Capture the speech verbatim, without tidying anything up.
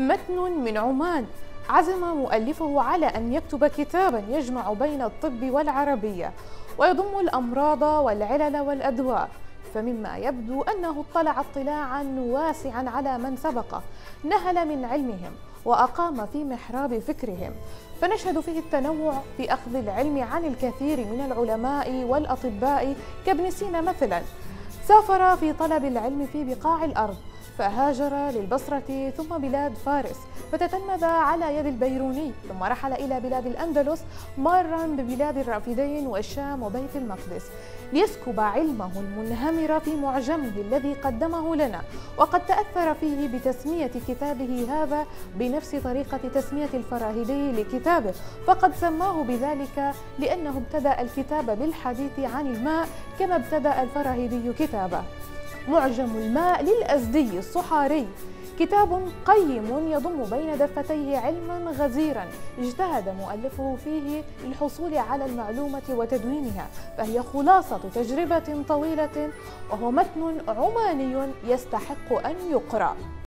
متن من عمان. عزم مؤلفه على أن يكتب كتابا يجمع بين الطب والعربية ويضم الأمراض والعلل والأدواء، فمما يبدو أنه اطلع اطلاعا واسعا على من سبقه، نهل من علمهم وأقام في محراب فكرهم، فنشهد فيه التنوع في أخذ العلم عن الكثير من العلماء والأطباء كابن سينا مثلا. سافر في طلب العلم في بقاع الأرض، فهاجر للبصرة ثم بلاد فارس، فتتلمذ على يد البيروني، ثم رحل إلى بلاد الأندلس مارا ببلاد الرافدين والشام وبيت المقدس، ليسكب علمه المنهمر في معجمه الذي قدمه لنا. وقد تأثر فيه بتسمية كتابه هذا بنفس طريقة تسمية الفراهيدي لكتابه، فقد سماه بذلك لأنه ابتدأ الكتاب بالحديث عن الماء كما ابتدأ الفراهيدي كتابه. معجم الماء للأزدي الصحاري كتاب قيم يضم بين دفتيه علما غزيرا اجتهد مؤلفه فيه للحصول على المعلومة وتدوينها، فهي خلاصة تجربة طويلة، وهو متن عماني يستحق أن يقرأ.